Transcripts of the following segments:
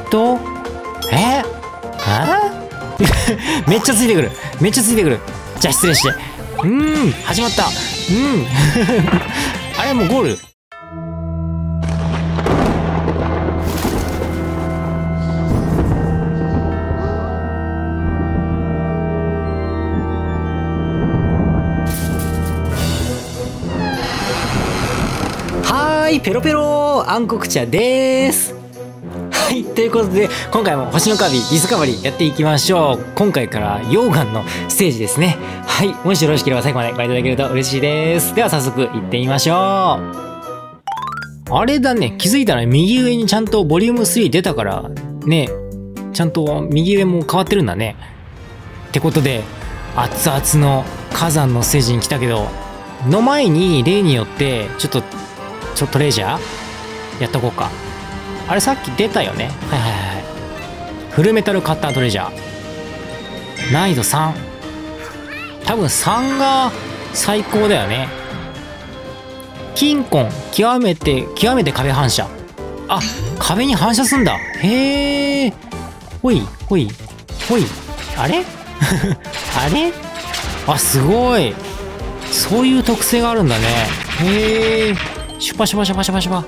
めっちゃついてくる。めっちゃついてくる。じゃあ失礼して。始まった。あれもうゴール。はーい、ペロペロ暗黒茶でーす。はい、ということで今回も星のカービィディスカバリーやっていきましょう。今回から溶岩のステージですね。はい、もしよろしければ最後までご覧いただけると嬉しいです。では早速行ってみましょう。あれだね、気づいたら右上にちゃんとボリューム3出たからね、ちゃんと右上も変わってるんだね。ってことで熱々の火山のステージに来たけど、の前に例によってちょっとトレジャーやっとこうか。あれさっき出たよね。はいはいはい。フルメタルカッタートレジャー難易度3。多分3が最高だよね。金婚極めて壁反射。あ、壁に反射すんだ。へえ。ほいほいほい。あれあれ、あ、すごい。そういう特性があるんだね。へえ。シュパシュパシュパシュパシュパ。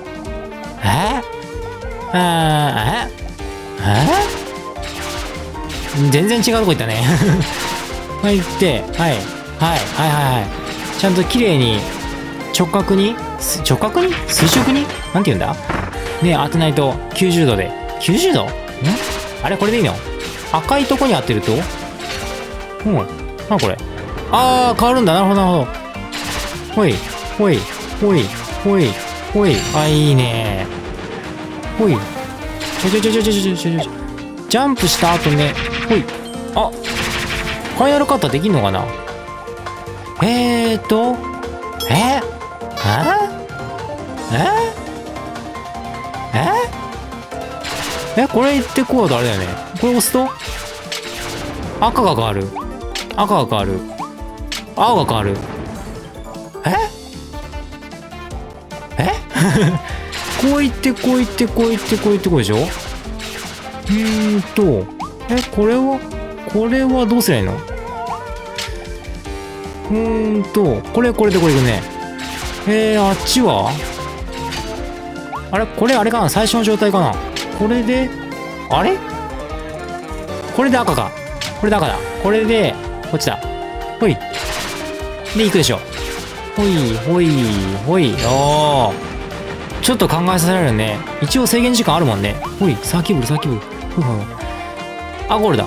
全然違うとこ行ったね。はい、行って、はい、はい、はい、はいはい。ちゃんと綺麗に垂直に垂直になんて言うんだね、当てないと90度で。90度？あれこれでいいの？赤いとこに当てるとなんこれ。あー、変わるんだ。なるほどなるほど。ほいほいほいほいほい。あ、いいね。ほい。ジャンプした後ね。ほい。あ、ファイナルカッターできんのかな。これ言ってこうとあれだよね。これ押すと赤が変わる。赤が変わる。青が変わる。こういってこういってこういってこういってこうでしょ。これはどうすりゃいいの？これでこれいくね。あっちはあれ、これあれかな、最初の状態かな。これであれ、これで赤か。これで赤だ。これでこっちだ。ほいで行くでしょ。ほいほいほい。おー、ちょっと考えさせられるね。一応制限時間あるもんね。ほい、サーキューブル。あ、ゴールだ。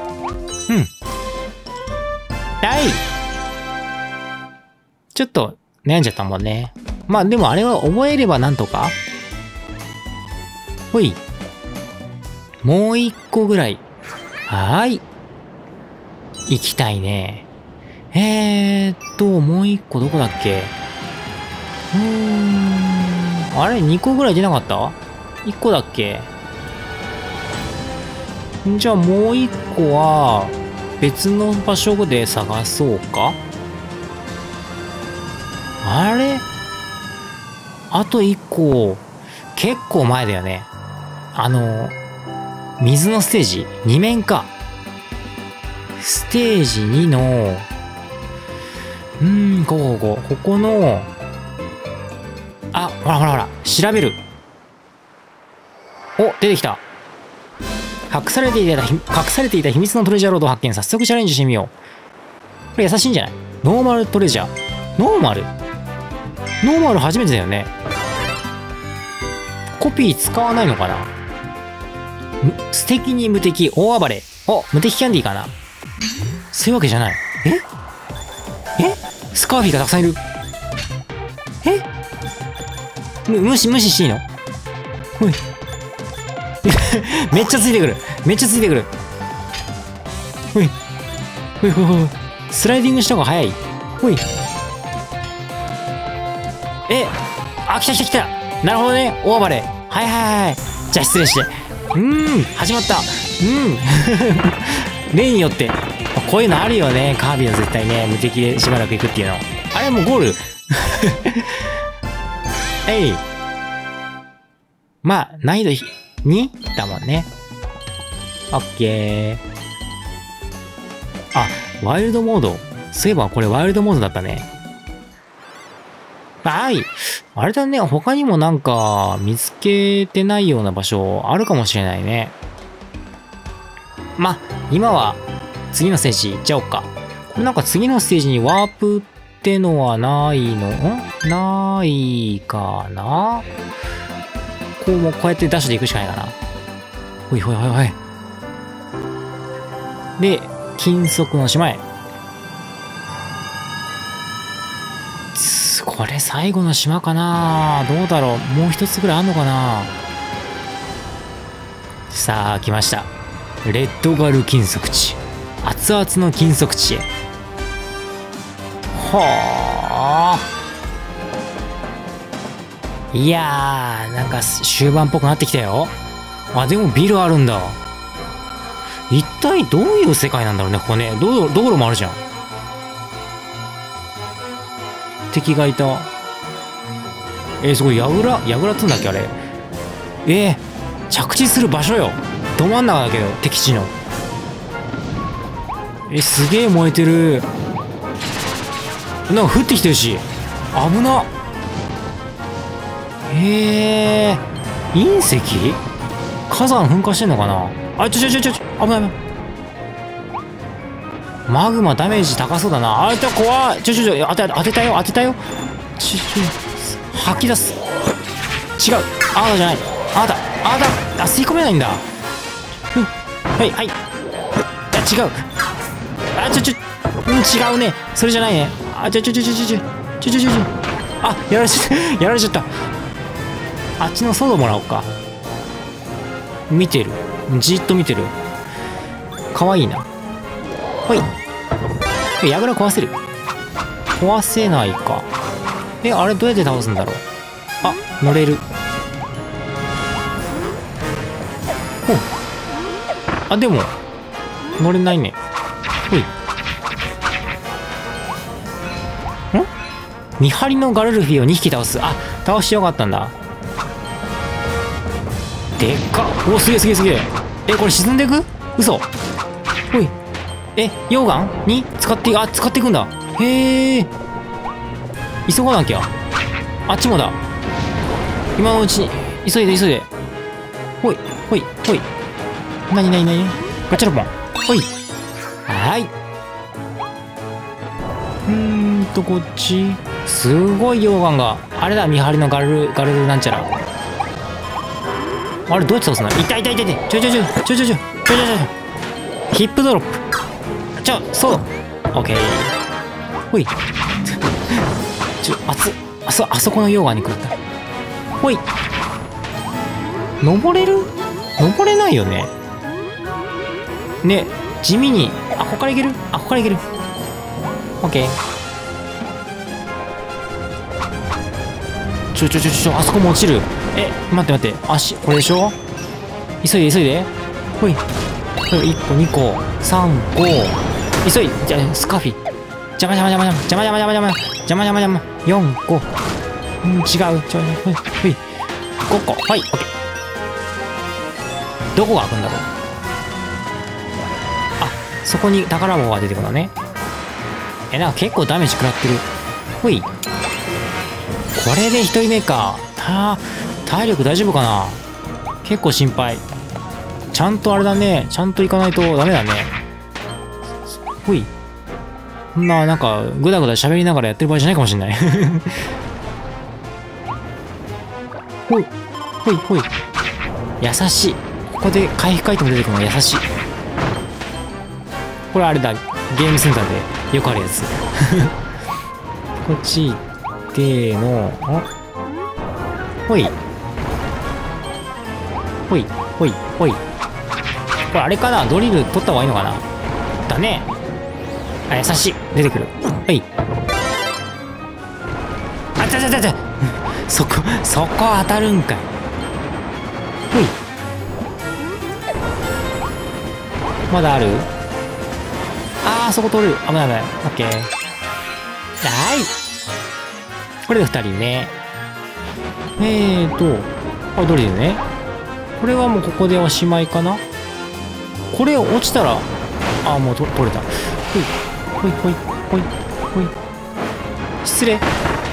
ちょっと悩んじゃったもんね。まあでもあれは覚えればなんとか。ほい。もう一個ぐらい。はーい。行きたいね。もう一個どこだっけ。あれ2個ぐらい出なかった？ 1 個だっけ。じゃあもう1個は別の場所で探そうか。あれ、あと1個結構前だよね。水のステージ2面か。ステージ2のここの、あ、ほら調べる。お、出てきた。隠されていた秘密のトレジャーロードを発見。早速チャレンジしてみよう。これ優しいんじゃない？ノーマルトレジャー。ノーマル初めてだよね。コピー使わないのかな。素敵に無敵大暴れ。お、無敵キャンディーかな。そういうわけじゃない。スカーフィーがたくさんいる。無視していいの？ほい。めっちゃついてくる。ほい。スライディングした方が早い。ほい。あ、来た。なるほどね。大暴れ。はい。じゃあ失礼して。始まった。例によって。こういうのあるよね。カービィは絶対ね、無敵でしばらく行くっていうの。あれもうゴール。まあ、難易度2だもんね。 オッケー。あ、ワイルドモード。そういえばこれワイルドモードだったね。はい。あれだね、他にもなんか見つけてないような場所あるかもしれないね。ま、今は次のステージ行っちゃおうか。これなんか次のステージにワープってのはないの？ないかな？こうもこうやってダッシュで行くしかないかな。ほいほいほいほい。で、金属の島へ。これ最後の島かな？どうだろう？もう一つぐらいあんのかな？さあ、来ました。レッドガル金属地。熱々の金属地へ。はあ。いやー、なんか終盤っぽくなってきたよ。あ、でもビルあるんだ。一体どういう世界なんだろうね、ここね。道路もあるじゃん。敵がいた。すごい、櫓っつうんだっけ、あれ。着地する場所よ。ど真ん中だけど、敵地の。すげえ燃えてる。なんか降ってきてるし。危な。隕石？火山噴火してんのかなあ、危ない危ない。マグマダメージ高そうだな。あいた怖い。当てたよ。吐き出す。違う。あなたじゃない。あなた。吸い込めないんだ。はい。違う。違うね。それじゃないね。あ、やられちゃった。あっちのソードもらおうか。見てる。じっと見てる。かわいいな。ほい。櫓壊せる？壊せないか。あれどうやって倒すんだろう。あ、乗れる。ほう。あ、でも、乗れないね。ほい。見張りのガルルフィを2匹倒す。あ、倒してよかったんだ。でっか。お、すげえ。これ沈んでいく？嘘。ほい。溶岩に使っていくんだ。へえ。急がなきゃ。あっちもだ。今のうちに。急いで。ほい。なにガチャロポン。ほい。はい。こっち。すごい溶岩が。あれだ、見張りのガルルなんちゃら。あれどうやって倒すの？痛い。ちょ。ヒップドロップ。そう。オッケー。ほい。あそこの溶岩に食った。ほい。登れる？登れないよね。ね、地味に。ここからいける？ここからいける。オッケー。あそこも落ちる。待って。足、これでしょ？急いで。ほい。1個、2個、3個。急い。じゃあ、スカフィ。邪魔。4個。違う。ほい。5個。はい、オッケー。どこが開くんだろう。あ、そこに宝箱が出てくるのね。なんか結構ダメージ食らってる。ほい。これで1人目か。体力大丈夫かな。結構心配。ちゃんとあれだね。ちゃんと行かないとダメだね。ほい。なんかグダグダ喋りながらやってる場合じゃないかもしれない。ほい。優しい。ここで回復アイテム出てくるのが優しい。これあれだ。ゲームセンターでよくあるやつ。こっち行っての。ほい。これあれかな、ドリル取った方がいいのかな。だね。優しい。出てくる。はい。そこ当たるんかい。ほい。まだある？そこ通る。危ない。オッケー。はい。これで2人目。ドリルね。これはもうここでおしまいかな。 これ落ちたら、あ、もう取れた。ほいほいほいほいほい。失礼。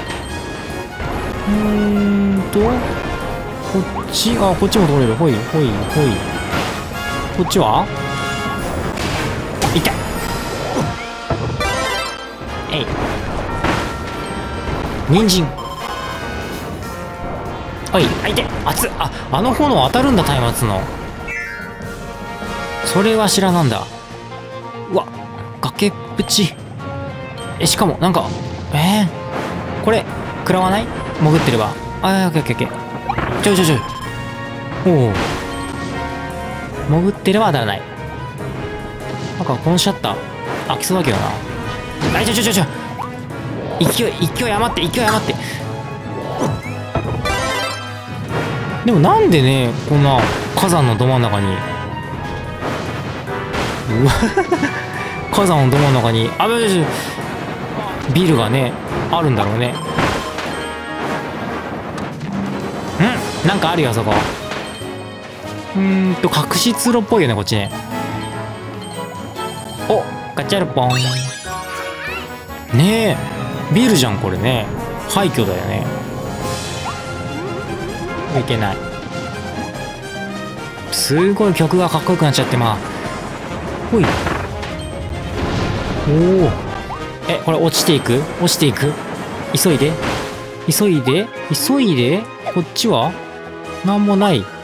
こっち、あ、こっちも取れる。ほいほいほい。こっちは痛い。えい。人参。おい、あ、痛い。熱っ。あの炎当たるんだ、松明の。それは知らなんだ。うわ、崖っぷち。しかもなんかこれ食らわない？潜ってれば。オッケーオッケーオッケー。ちょおお、潜ってれば当たらない。なんかこのシャッター開きそうだけどな。勢い余ってでもなんでね、こんな火山のど真ん中に、うわ火山のど真ん中にビルがねあるんだろうね。なんかあるよ、そこ。隠し通路っぽいよね、こっちね。お、ガチャルポン。ねえ、ビルじゃん、これね。廃墟だよね。いけない。すごい曲がかっこよくなっちゃって、まあ。ほい。おお。これ落ちていく急いで。こっちはなんもないか。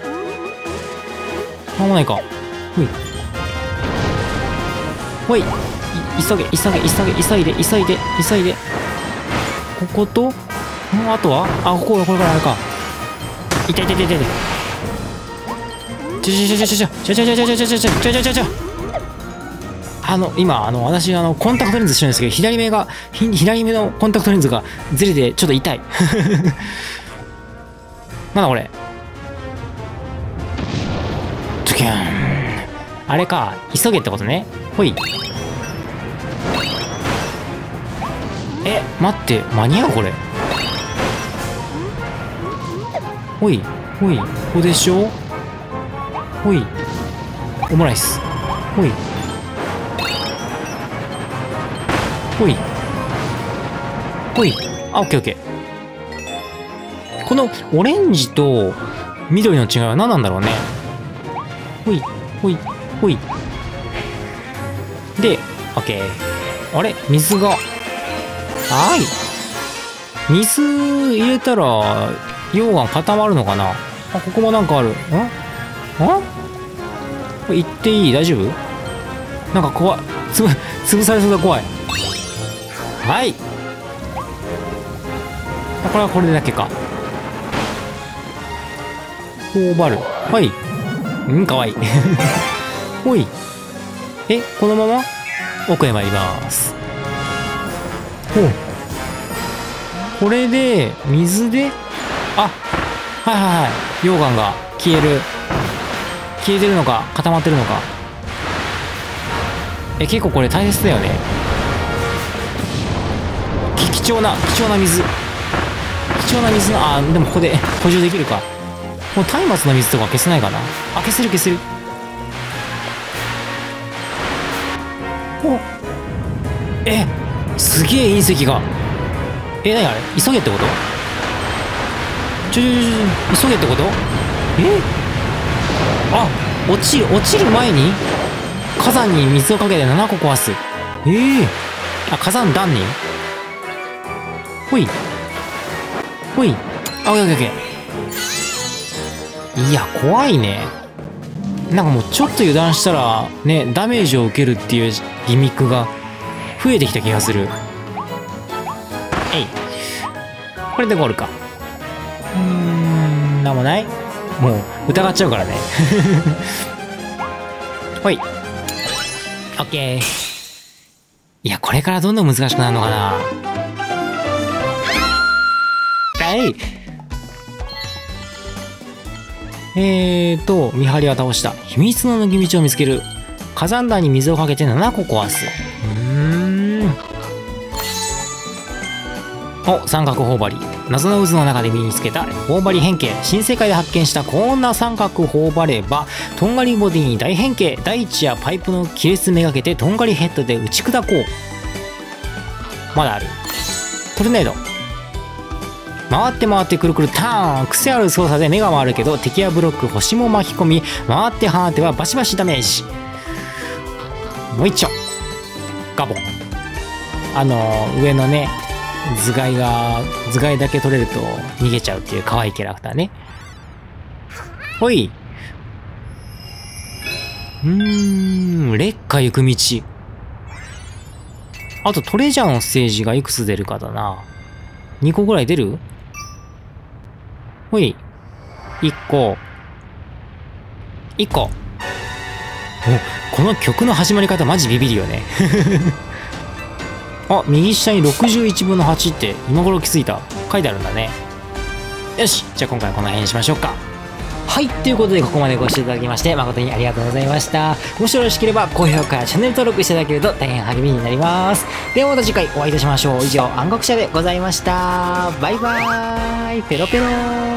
ほい。急いで。ここと、あとはこれからあれか。痛い。今私コンタクトレンズしてるんですけど、左目のコンタクトレンズがずれてちょっと痛い。なんだこれ。トゥキャン。あれか、急げってことね。ほい。待って、間に合うこれ。ほいここでしょ。ほい、オムライス。ほいオッケー。このオレンジと緑の違いは何なんだろうね。ほいで、オッケー。あれ、水が、水入れたら溶岩固まるのかな。ここもなんかある。これ行っていい？大丈夫？なんか怖い。潰されそうだ、怖い。はい。これはこれだけか。頬張る。はい。かわいい。ほい。このまま奥へ参ります。ほう。これで、水で、はい。溶岩が消えてるのか、固まってるのか。結構これ大切だよね。貴重な水。でもここで補充できるか。もう松明の水とか消せないかな。消せる。すげえ隕石が。何あれ、急げってこと？急げってこと？落ちる前に火山に水をかけて7個壊す。火山弾に。ほい。オッケー。いや、怖いね。なんかもうちょっと油断したらね、ダメージを受けるっていうギミックが増えてきた気がする。これでゴールか。なんもない？もう疑っちゃうからね。ほい。オッケー。いや、これからどんどん難しくなるのかな。見張りは倒した。秘密の抜け道を見つける。火山弾に水をかけて7個壊す。 お、三角頬張り。謎の渦の中で身につけた頬張り変形。新世界で発見したこんな三角頬張ればとんがりボディに大変形。大地やパイプの亀裂めがけてとんがりヘッドで打ち砕こう。まだある。トルネード。回って回ってくるくるターン。癖ある操作で目が回るけど敵やブロック星も巻き込み、回って放てはバシバシダメージ。もう一丁ガボン。上のね頭蓋だけ取れると逃げちゃうっていう可愛いキャラクターね。ほい。劣化行く道。あとトレジャーのステージがいくつ出るかだな。2個ぐらい出る？ほい。1個。お、この曲の始まり方マジビビるよね。あ、右下に61分の8って今頃気づいた。書いてあるんだね。よし、じゃあ今回はこの辺にしましょうか。はい、ということでここまでご視聴いただきまして誠にありがとうございました。もしよろしければ高評価やチャンネル登録していただけると大変励みになります。ではまた次回お会いいたしましょう。以上、暗黒者でございました。バイバーイ。ペロペロー。